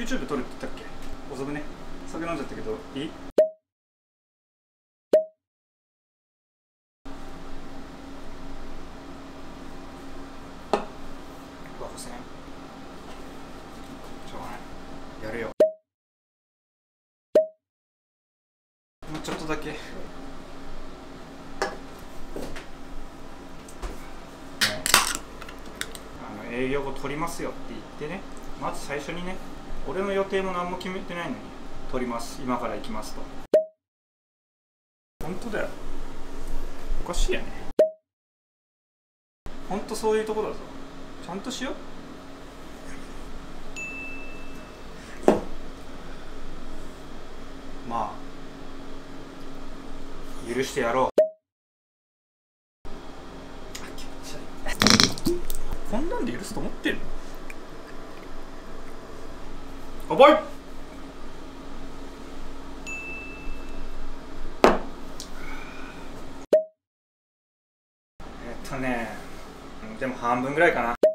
YouTube 撮るって言ったっけ。遅くね。酒飲んじゃったけどいい？バカせん。しょうがない。やるよ。もうちょっとだけ。営業後取りますよって言ってね、まず最初にね、俺の予定も何も決めてないのに取ります、今から行きますと。本当だよ、おかしいよね。本当そういうとこだぞ。ちゃんとしよう。まあ許してやろう。こんなんで許すと思ってるの？乾杯。でも半分ぐらいかな。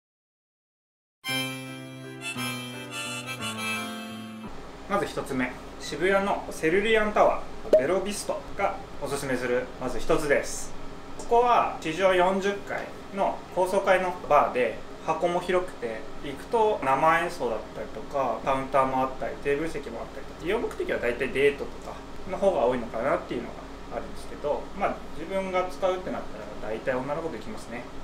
まず1つ目、渋谷のセルリアンタワーベロビストがおすすめするまず1つです。ここは地上40階の高層階のバーで、箱も広くて行くと生演奏だったりとかカウンターもあったりテーブル席もあったりとか、利用目的は大体デートとかの方が多いのかなっていうのがあるんですけど、まあ自分が使うってなったら大体女の子で行きますね。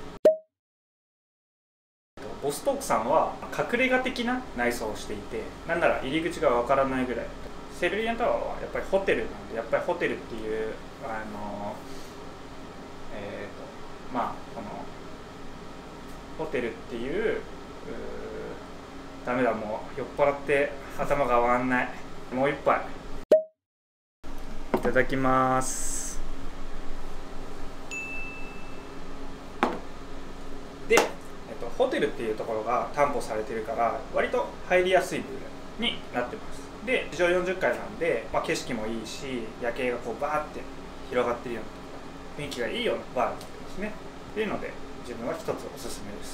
ボストークさんは隠れ家的な内装をしていて、なんなら入り口がわからないぐらい。セルリアンタワーはやっぱりホテルなんで、やっぱりホテルっていうまあこのホテルっていうダメだ、もう酔っ払って頭が回んない。もう一杯いただきます。で、ホテルっていうところが担保されてるから割と入りやすい部分になってます。で、地上40階なんで、まあ、景色もいいし夜景がこうバーって広がってるような雰囲気がいいようなバーになってますね。っていうので自分は一つおすすめです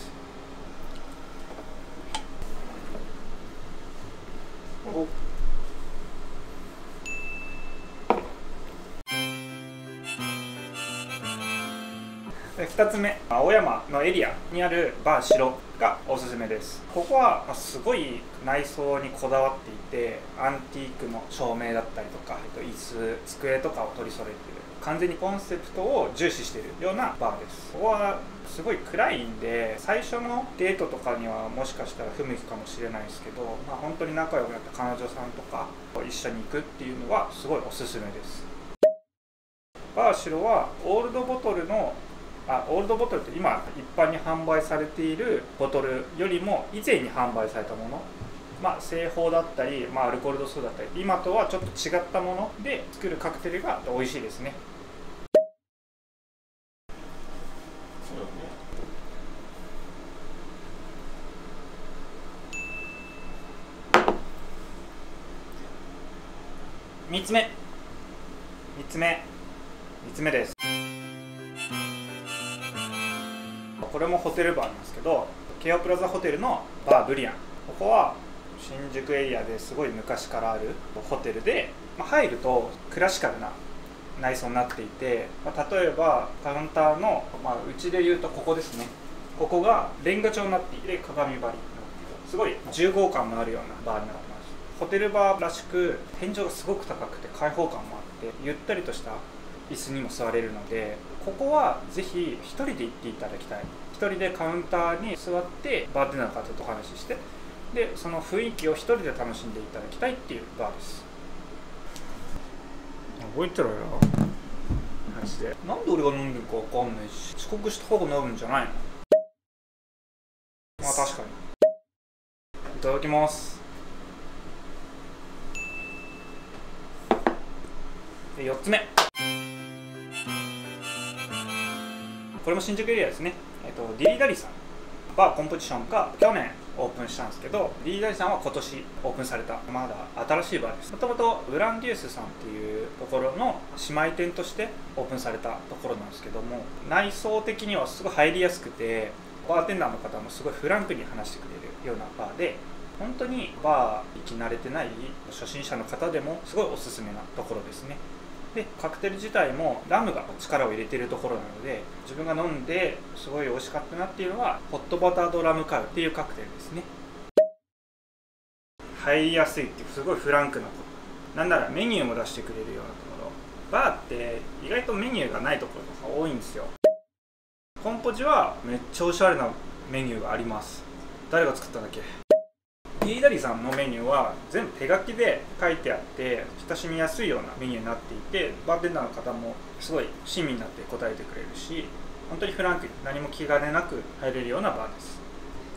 。2つ目、青山のエリアにあるバー白がおすすめです。ここはすごい内装にこだわっていて、アンティークの照明だったりとか椅子机とかを取り揃えている、完全にコンセプトを重視しているようなバーです。ここはすごい暗いんで、最初のデートとかにはもしかしたら不向きかもしれないですけど、まあ、本当に仲良くなった彼女さんとか一緒に行くっていうのはすごいおすすめです。バー白はオールドボトルって今一般に販売されているボトルよりも以前に販売されたもの、まあ、製法だったり、まあ、アルコール度数だったり、今とはちょっと違ったもので作るカクテルが美味しいですね。3つ目です。これもホテルバーなんですけど、京王プラザホテルのバーブリアン。ここは新宿エリアですごい昔からあるホテルで、入るとクラシカルな内装になっていて、例えばカウンターの、うちでいうとここですね、ここがレンガ調になっていて鏡張りになっている、すごい重厚感のあるようなバーになってます。ホテルバーらしく天井がすごく高くて開放感もあって、ゆったりとした椅子にも座れるので、ここはぜひ1人で行っていただきたい。1人でカウンターに座ってバーテンダーの方とお話しして、でその雰囲気を1人で楽しんでいただきたいっていうバーです。覚えてろよマジで。なんで俺が飲んでるか分かんないし、遅刻した方が飲むんじゃないの？まあ確かに。いただきます。で4つ目、これも新宿エリアですね。ディリーダリーさん、バーコンポジションが去年オープンしたんですけど、ディリーダリーさんは今年オープンされたまだ新しいバーです。もともとブランデュースさんっていうところの姉妹店としてオープンされたところなんですけども、内装的にはすごい入りやすくて、バーテンダーの方もすごいフランクに話してくれるようなバーで、 本当にバー行き慣れてない初心者の方でもすごいおすすめなところですね。でカクテル自体もラムが力を入れているところなので、自分が飲んですごい美味しかったなっていうのはホットバタードラムカウっていうカクテルですね。入りやすいっていうすごいフランクなところ、なんならメニューも出してくれるようなところ。バーって意外とメニューがないところとか多いんですよ。コンポジはめっちゃおしゃれなメニューがあります。誰が作ったんだっけ。ピーダリさんのメニューは全部手書きで書いてあって親しみやすいようなメニューになっていて、バーテンダーの方もすごい親身になって答えてくれるし、本当にフランクに何も気兼ねなく入れるようなバーです。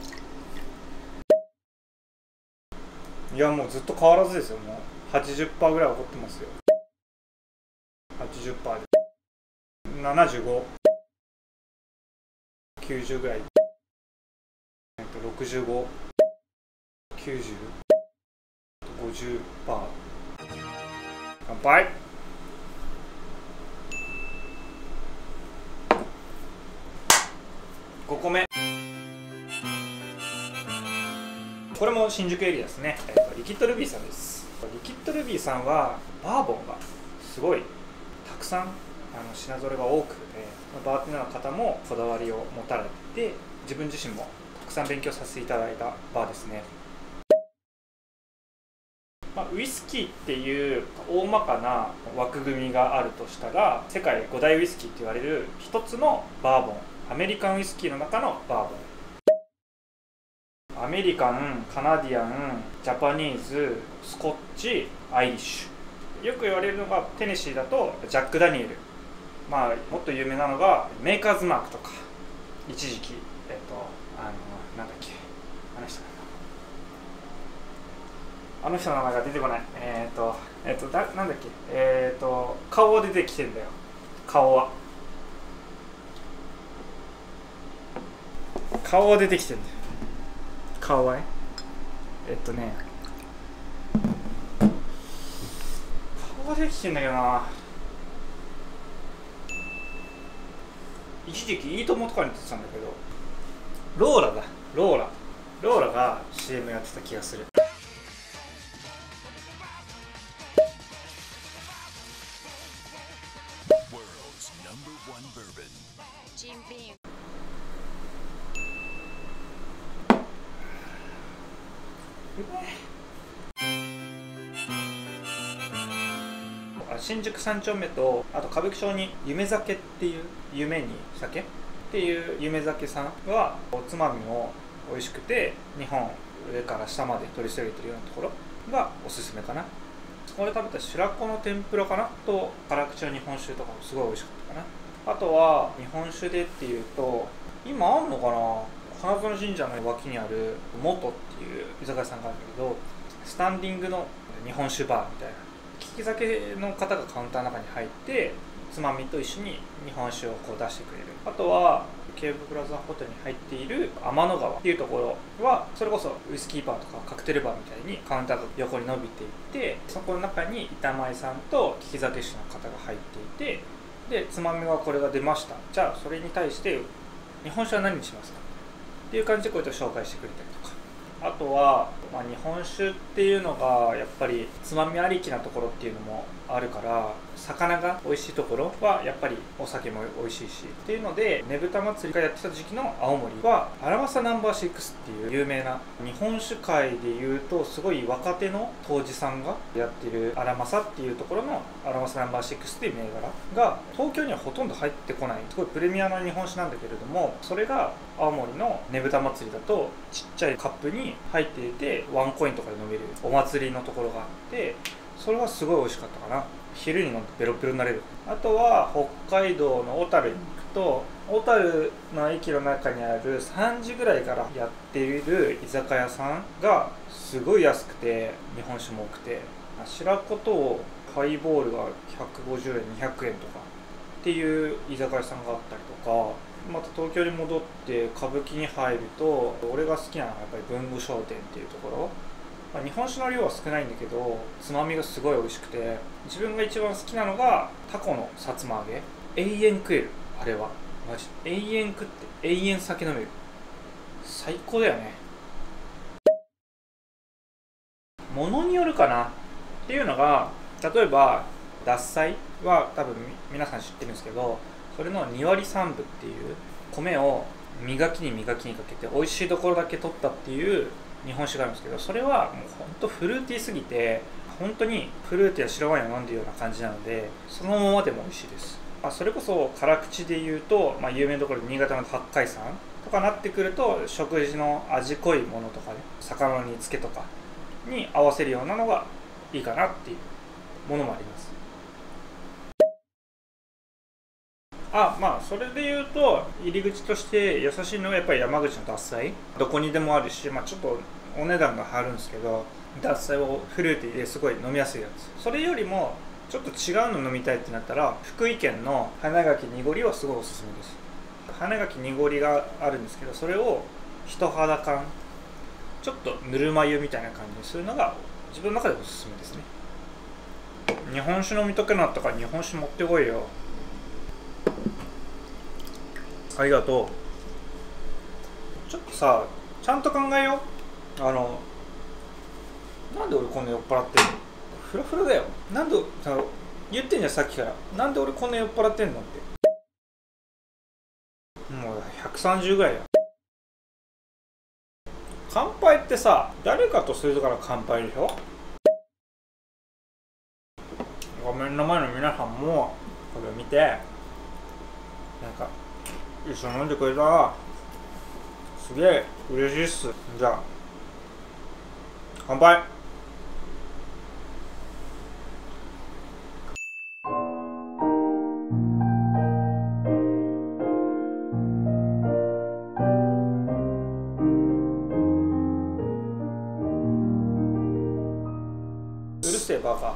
いやもうずっと変わらずですよ。もう 80% ぐらい怒ってますよ。 80% で75、90ぐらい、65、90、50%。乾杯。5個目、これも新宿エリアですね。リキッドルビーさんです。リキッドルビーさんはバーボンがすごいたくさん品揃えが多くて、バーテンダーの方もこだわりを持たれて、自分自身もたくさん勉強させていただいたバーですね。ウイスキーっていう大まかな枠組みがあるとしたら、世界5大ウイスキーって言われる一つのバーボン、アメリカンウイスキーの中のバーボン。アメリカン、カナディアン、ジャパニーズ、スコッチ、アイリッシュ。よく言われるのがテネシーだとジャック・ダニエル、もっと有名なのがメーカーズマークとか、一時期なんだっけ、あの人の名前が出てこない。なんだっけ、顔は出てきてんだよ。顔は出てきてんだよ。顔はね、顔は出てきてんだけどな。一時期いいともとかに出てたんだけど、ローラが CM やってた気がする。新宿3丁目と、あと歌舞伎町に夢酒っていう、夢に酒っていう夢酒さんはおつまみも美味しくて、日本上から下まで取りそろえてるようなところがおすすめかな。これ食べた白子の天ぷらかなと、辛口の日本酒とかもすごい美味しかったかな。あとは日本酒でっていうと、今あんのかな、花園神社の脇にある元っていう居酒屋さんがあるんだけど、スタンディングの日本酒バーみたいな、利き酒の方がカウンターの中に入ってつまみと一緒に日本酒をこう出してくれる。あとはケーブプラザホテルに入っている天の川っていうところは、それこそウイスキーバーとかカクテルバーみたいにカウンターが横に伸びていって、そこの中に板前さんと利き酒師の方が入っていて、でつまみはこれが出ました、じゃあそれに対して日本酒は何にしますかっていう感じでこうやって紹介してくれたりとか。あとは、日本酒っていうのがやっぱりつまみありきなところっていうのもあるから、魚が美味しいところはやっぱりお酒も美味しいしっていうので、ねぶた祭りがやってた時期の青森は荒政ナンバー6っていう有名な、日本酒界でいうとすごい若手の杜氏さんがやってる荒政っていうところの荒政ナンバー6っていう銘柄が東京にはほとんど入ってこない、すごいプレミアな日本酒なんだけれども、それが青森のねぶた祭りだとちっちゃいカップに入っていてワンコインとかで飲めるお祭りのところがあって、それはすごい美味しかったかな。昼に飲んでベロベロになれる。あとは北海道の小樽に行くと、小樽の駅の中にある3時ぐらいからやっている居酒屋さんがすごい安くて日本酒も多くて、白子とハイボールが150円200円とかっていう居酒屋さんがあったりとか、また東京に戻って歌舞伎に入ると、俺が好きなのはやっぱり文具商店っていうところ。日本酒の量は少ないんだけどつまみがすごい美味しくて、自分が一番好きなのがタコのさつま揚げ。永遠食える。あれはマジ永遠食って永遠酒飲める。最高だよね。 ものによるかなっていうのが、例えば獺祭は多分皆さん知ってるんですけど、それの2割3分っていう米を磨きにかけて美味しいところだけ取ったっていう日本酒があるんですけど、それはもうほんとフルーティーすぎて、本当にフルーティーな白ワインを飲んでるような感じなので、そのままでも美味しいです。それこそ辛口で言うと、有名なところで新潟の八海山とかなってくると、食事の味濃いものとかね、魚の煮付けとかに合わせるようなのがいいかなっていうものもあります。それで言うと入り口として優しいのがやっぱり山口の獺祭、どこにでもあるし、ちょっとお値段が張るんですけど、獺祭をフルーティーですごい飲みやすいやつ。それよりもちょっと違うの飲みたいってなったら、福井県の花垣濁りはすごいおすすめです。花垣濁りがあるんですけど、それを人肌感、ちょっとぬるま湯みたいな感じにするのが自分の中でおすすめですね。日本酒飲みたくなったから日本酒持ってこいよ。ありがとう。ちょっとさ、ちゃんと考えよう。なんで俺こんな酔っ払ってんの？フラフラだよ。なんで言ってんじゃんさっきから。なんで俺こんな酔っ払ってんのって。もう130ぐらいだ。乾杯ってさ、誰かとするから乾杯でしょ。画面の前の皆さんもこれを見て、なんか一緒に飲んでくれたらすげえ嬉しいっす。じゃあ乾杯。うるせえバカ。